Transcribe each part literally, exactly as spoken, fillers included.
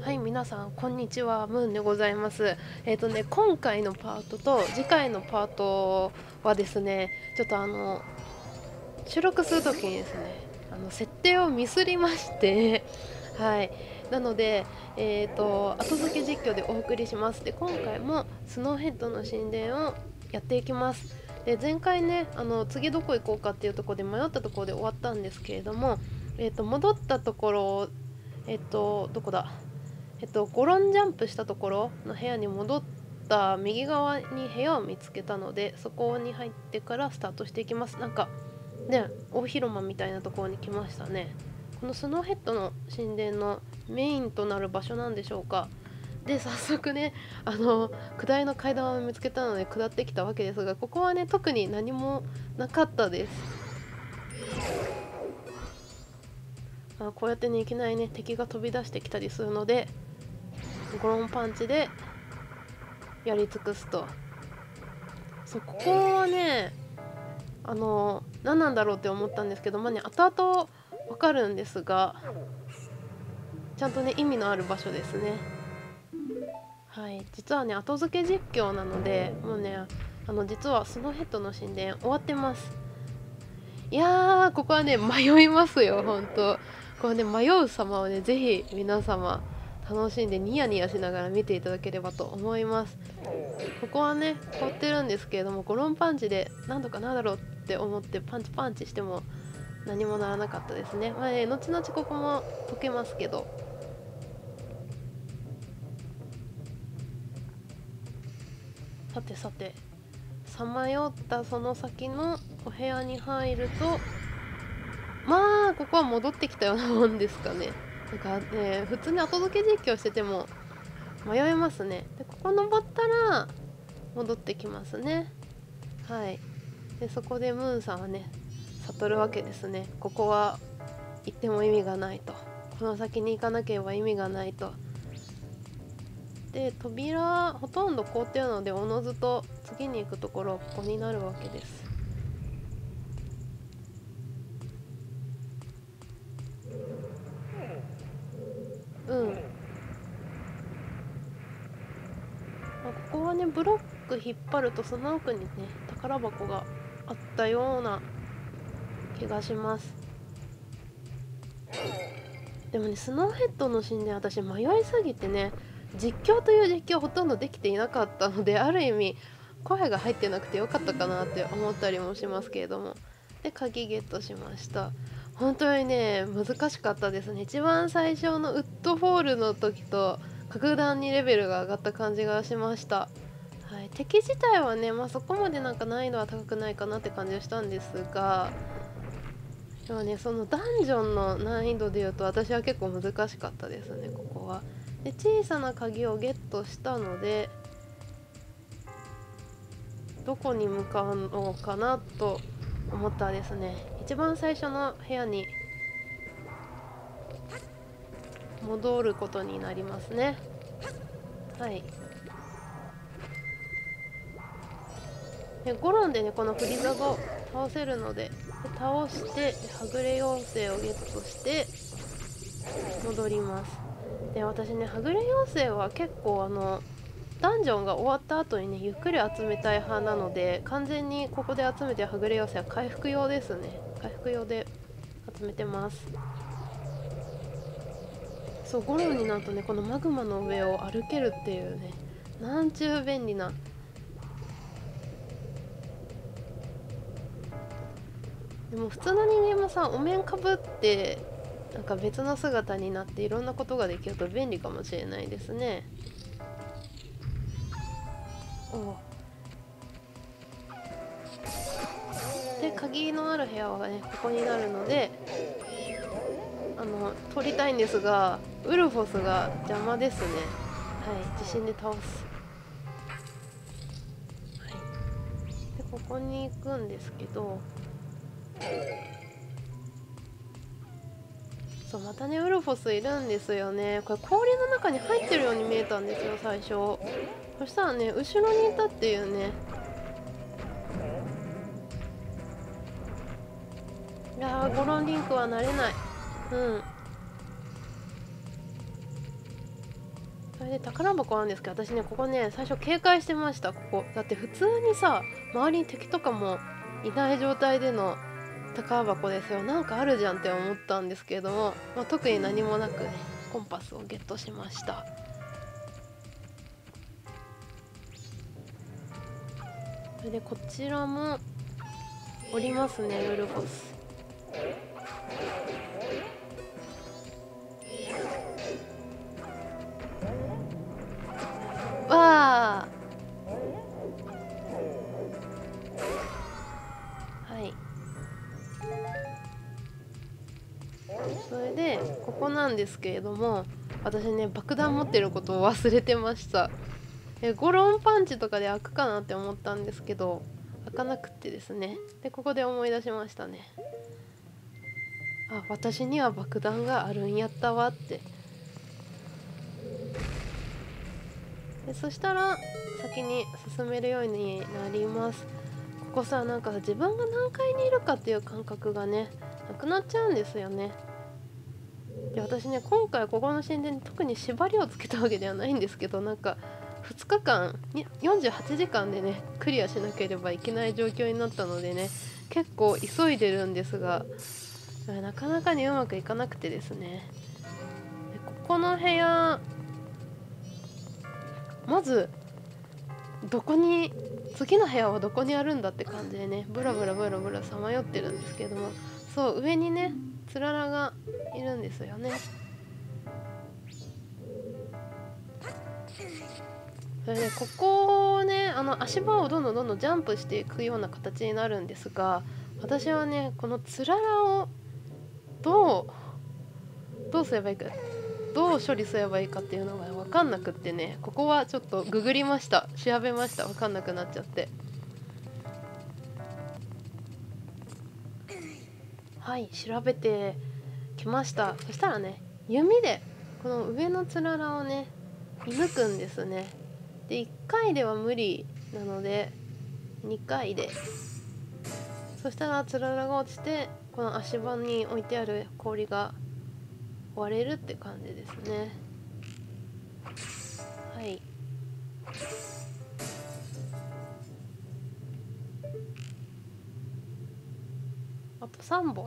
はい、皆さんこんにちは、ムーンでございます。えっ、とね、今回のパートと次回のパートはですね、ちょっとあの収録するときにですね、あの設定をミスりましてはい、なので、えっ、と後付け実況でお送りします。で、今回もスノーヘッドの神殿をやっていきます。で、前回ね、あの次どこ行こうかっていうところで迷ったところで終わったんですけれども、えっ、と戻ったところ、えっ、とどこだえっと、ゴロンジャンプしたところの部屋に戻った右側に部屋を見つけたので、そこに入ってからスタートしていきます。なんかね、大広間みたいなところに来ましたね。このスノーヘッドの神殿のメインとなる場所なんでしょうか。で、早速ね、あの下りの階段を見つけたので下ってきたわけですが、ここはね特に何もなかったです。あ、こうやってね、いきなりね敵が飛び出してきたりするので、ゴロンパンチでやり尽くすと。そう、ここはね、あの何なんだろうって思ったんですけど、まあね、後々わかるんですが、ちゃんとね意味のある場所ですね。はい、実はね後付け実況なので、もうね、あの実はスノーヘッドの神殿終わってます。いやー、ここはね迷いますよ、ほんと。これね、迷う様をね、ぜひ皆様楽しんでニヤニヤしながら見ていただければと思います。ここはね凍ってるんですけれども、ゴロンパンチで何とかなるだろうって思ってパンチパンチしても何もならなかったですね。まあね、後々ここも溶けますけど。さてさて、さまよったその先のお部屋に入ると、まあここは戻ってきたようなもんですかね。なんかね、普通に後付け実況してても迷いますね。で、ここ登ったら戻ってきますね。はい。で、そこでムーンさんはね悟るわけですね。ここは行っても意味がないと、この先に行かなければ意味がないと。で、扉ほとんど凍ってるので、おのずと次に行くところはここになるわけです。うん、まあ、ここはねブロック引っ張るとその奥にね宝箱があったような気がします。でもね、スノーヘッドの神殿、私迷いすぎてね、実況という実況ほとんどできていなかったので、ある意味声が入ってなくてよかったかなって思ったりもしますけれども。で、鍵ゲットしました。本当にね難しかったですね。一番最初のウッドフォールの時と格段にレベルが上がった感じがしました。はい、敵自体はね、まあ、そこまでなんか難易度は高くないかなって感じがしたんですが、でもね、そのダンジョンの難易度でいうと私は結構難しかったですね、ここは。で、小さな鍵をゲットしたので、どこに向かうのかなと思ったらですね、一番最初の部屋に戻ることになりますね。はい。で、ゴロンでねこのフリザを倒せるので、で倒して、はぐれ妖精をゲットして戻ります。で、私ねはぐれ妖精は結構あのダンジョンが終わった後にねゆっくり集めたい派なので、完全にここで集めてはぐれ妖精は回復用ですね。回復用で集めてます。そう、ゴロンになるとねこのマグマの上を歩けるっていうね、なんちゅう便利な。でも普通の人間もさ、お面かぶってなんか別の姿になっていろんなことができると便利かもしれないですね。おで、鍵のある部屋はねここになるので、あの取りたいんですが、ウルフォスが邪魔ですね。はい、地震で倒す。はい、でここに行くんですけど、そう、またねウルフォスいるんですよね。これ氷の中に入ってるように見えたんですよ最初。そしたらね後ろにいたっていうね。いやー、ゴロンリンクは慣れない。うん。 それで宝箱なんですけど、私ねここね最初警戒してました。ここだって普通にさ周りに敵とかもいない状態での宝箱ですよ。なんかあるじゃんって思ったんですけれども、まあ、特に何もなくねコンパスをゲットしました。それでこちらもおりますね、ウルフォス。わあ、はい。それでここなんですけれども、私ね爆弾持ってることを忘れてました。えゴロンパンチとかで開くかなって思ったんですけど開かなくってですね。でここで思い出しましたね。あ、私には爆弾があるんやったわって。でそしたら先に進めるようになります。ここさ、なんか自分が何階にいるかっていう感覚がねなくなっちゃうんですよね。で私ね今回ここの神殿に特に縛りをつけたわけではないんですけど、なんかふつかかんによんじゅうはちじかんでねクリアしなければいけない状況になったのでね、結構急いでるんですがなかなかにうまくいかなくてですね。でここの部屋まずどこに次の部屋はどこにあるんだって感じでねブラブラブラブラさまよってるんですけども、そう上にねつららがいるんですよね。それでここをねあの足場をどんどんどんどんジャンプしていくような形になるんですが、私はねこのつららをどうどうすればいいかどう処理すればいいかっていうのが分かんなくってね、ここはちょっとググりました、調べました、分かんなくなっちゃって。はい調べてきました。そしたらね弓でこの上のつららをね射抜くんですね。でいっかいでは無理なのでにかいで、そしたらつららが落ちてこの足場に置いてある氷が割れるって感じですね。はい。あとさんぼん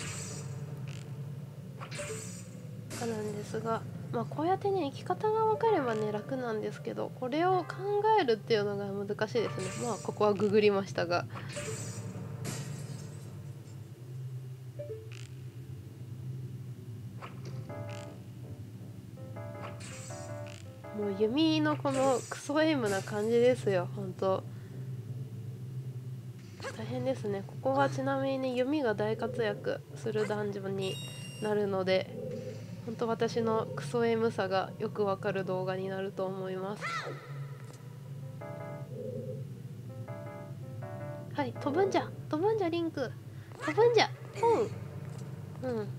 あるんですが、まあこうやってね生き方が分かればね楽なんですけど、これを考えるっていうのが難しいですね。まあここはググりましたが、もう弓のこのクソエイムな感じですよ。本当大変ですね。ここはちなみにね弓が大活躍するダンジョンになるので、本当私のクソエムさがよくわかる動画になると思います。はい、飛ぶんじゃ飛ぶんじゃリンク飛ぶんじゃ。うんうん。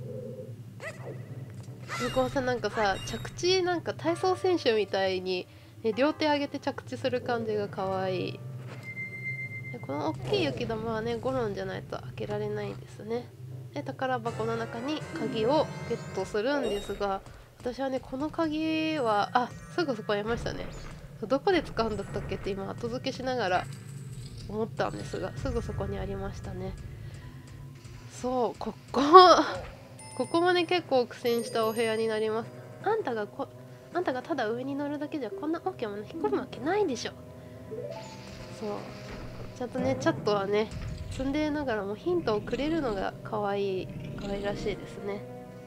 向こうさなんかさ着地なんか体操選手みたいに、ね、両手上げて着地する感じが可愛い。でこの大きい雪玉はねゴロンじゃないと開けられないんですね。で宝箱の中に鍵をゲットするんですが、私はねこの鍵はあすぐそこありましたね。どこで使うんだったっけって今後付けしながら思ったんですが、すぐそこにありましたね。そうここここもね結構苦戦したお部屋になります。あんたがこあんたがただ上に乗るだけじゃこんな大きなもの引っ込むわけないでしょ。そうちゃんとねチャットはね積んでながらもヒントをくれるのが可愛い可愛らしいですね。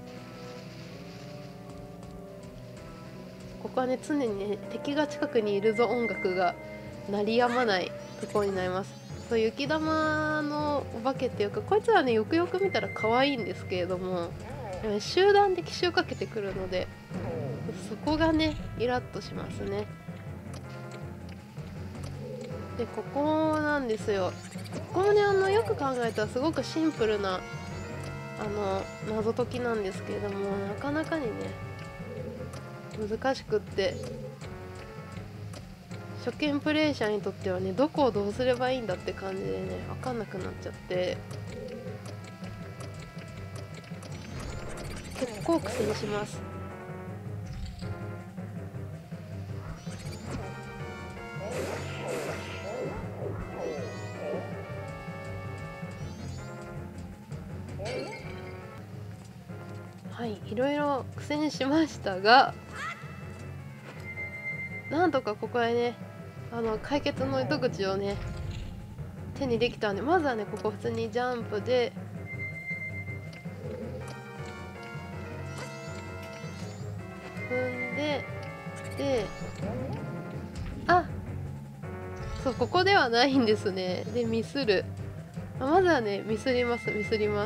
ここはね常にね敵が近くにいるぞ音楽が鳴りやまないところになります。そう雪玉のお化けっていうかこいつはねよくよく見たら可愛いんですけれども、集団で奇襲かけてくるのでそこがねイラッとしますね。でここなんですよ。ここもねあのよく考えたらすごくシンプルなあの謎解きなんですけれども、なかなかにね難しくって、初見プレイ者にとってはねどこをどうすればいいんだって感じでね分かんなくなっちゃって結構苦戦します。 い、いろいろ苦戦しましたが、なんとかここへね、あの解決の糸口をね手にできたんで、まずはねここ普通にジャンプで踏んで、で、あ、そう、ここではないんですね。でミスる。まずはねミスりますミスります。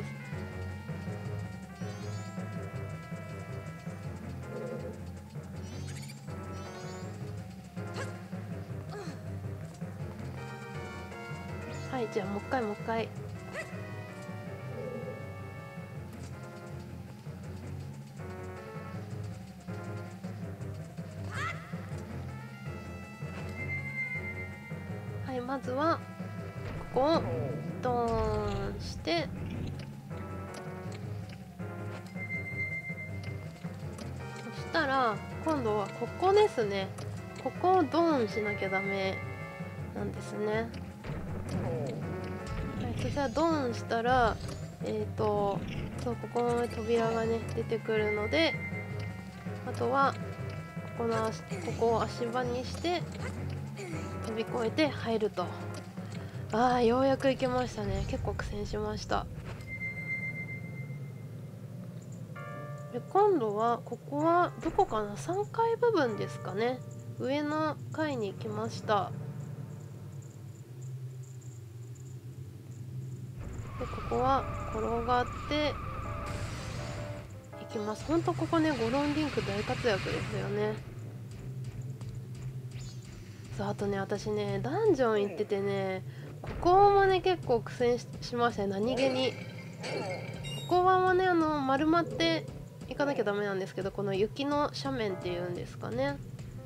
はい、じゃあもう一回もう一回。はい、まずはここをドーンして、そしたら今度はここですね。ここをドーンしなきゃダメなんですね。はい、そしたらドーンしたら、えっとそうここの扉がね出てくるので、あとはここの足ここを足場にして飛び越えて入ると。ああ、ようやく行けましたね。結構苦戦しました。で今度はここはどこかな、さんがい部分ですかね。上の階に来ました。でここは転がっていきます。ほんとここね、ゴロンリンク大活躍ですよね。そう、あとね私ねダンジョン行っててね、ここもね結構苦戦しましたね、何気に。ここはねあの丸まっていかなきゃダメなんですけど、この雪の斜面っていうんですかね、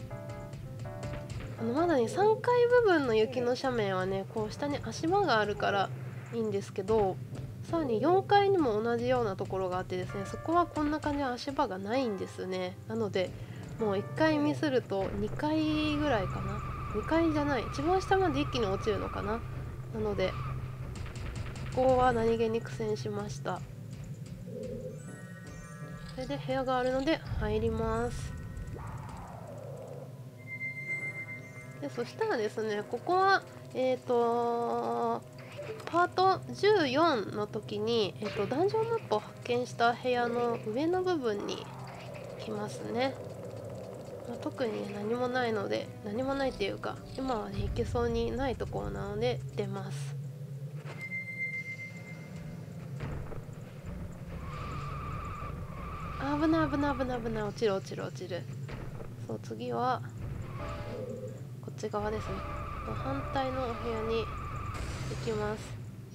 あのまだねさんがい部分の雪の斜面はねこう下に足場があるからいいんですけど、さらによんかいにも同じようなところがあってですね、そこはこんな感じの足場がないんですね。なのでもういっかいミスるとにかいぐらいかな、にかいじゃない、一番下まで一気に落ちるのかな。なのでここは何気に苦戦しました。それで部屋があるので入ります。でそしたらですね、ここはえっ、ー、とパートじゅうよんの時に、えーと、ダンジョンマップを発見した部屋の上の部分に来ますね。まあ、特に、ね、何もないので、何もないっていうか今はね行けそうにないところなので出ます。あ、危ない危ない危ない危ない、落ちる落ちる落ちる。そう、次はこっち側ですね。反対のお部屋に行きます。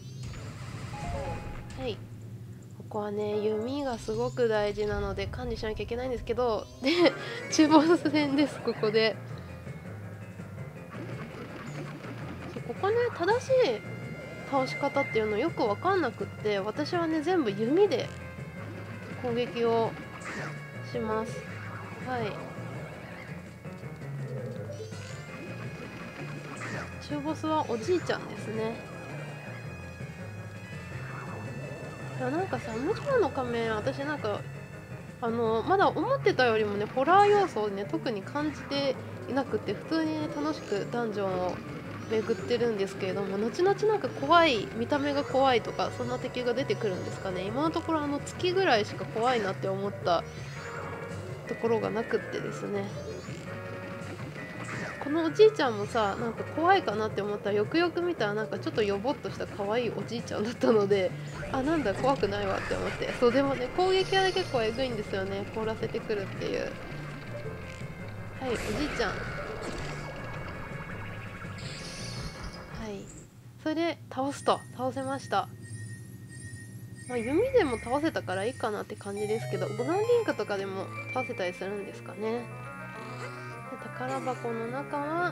はい、ここはね弓がすごく大事なので管理しなきゃいけないんですけど、で中ボス戦です。ここでここね正しい倒し方っていうのよく分かんなくって、私はね全部弓で攻撃をします。はい、中ボスはおじいちゃんですね。いやなんかさ、無常の仮面、私なんかあのまだ思ってたよりもねホラー要素をね特に感じていなくて、普通にね楽しくダンジョンを巡ってるんですけれども、後々なんか怖い、見た目が怖いとかそんな敵が出てくるんですかね。今のところあの月ぐらいしか怖いなって思ったところがなくってですね、このおじいちゃんもさなんか怖いかなって思ったら、よくよく見たらなんかちょっとヨボっとした可愛いおじいちゃんだったので、あ、なんだ怖くないわって思って。そうでもね攻撃はね結構えぐいんですよね、凍らせてくるっていう。はい、おじいちゃん。はい、それで倒すと倒せました。まあ、弓でも倒せたからいいかなって感じですけど、ゴロンリンクとかでも倒せたりするんですかね。で宝箱の中は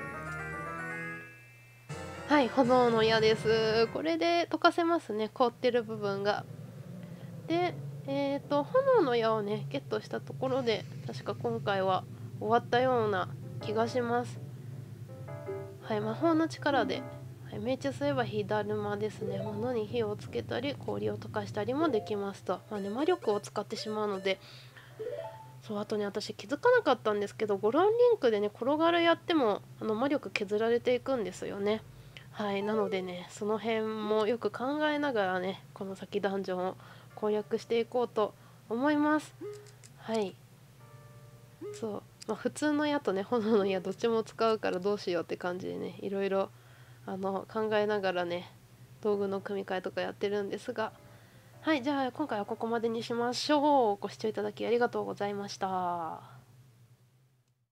はい、炎の矢です。これで溶かせますね、凍ってる部分が。で、えーと、炎の矢をね、ゲットしたところで、確か今回は終わったような気がします。はい、魔法の力で、はい、命中すれば火だるまですね。物に火をつけたり氷を溶かしたりもできますと。まあね、魔力を使ってしまうので。そう、あとね、私気づかなかったんですけど、ゴロンリンクでね転がるやってもあの魔力削られていくんですよね。はい、なのでね、その辺もよく考えながらね、この先ダンジョンを攻略していこうと思います。はい。そう、まあ、普通の矢とね炎の矢どっちも使うからどうしようって感じでね、いろいろあの考えながらね道具の組み替えとかやってるんですが、はい、じゃあ今回はここまでにしましょう。ご視聴いただきありがとうございました。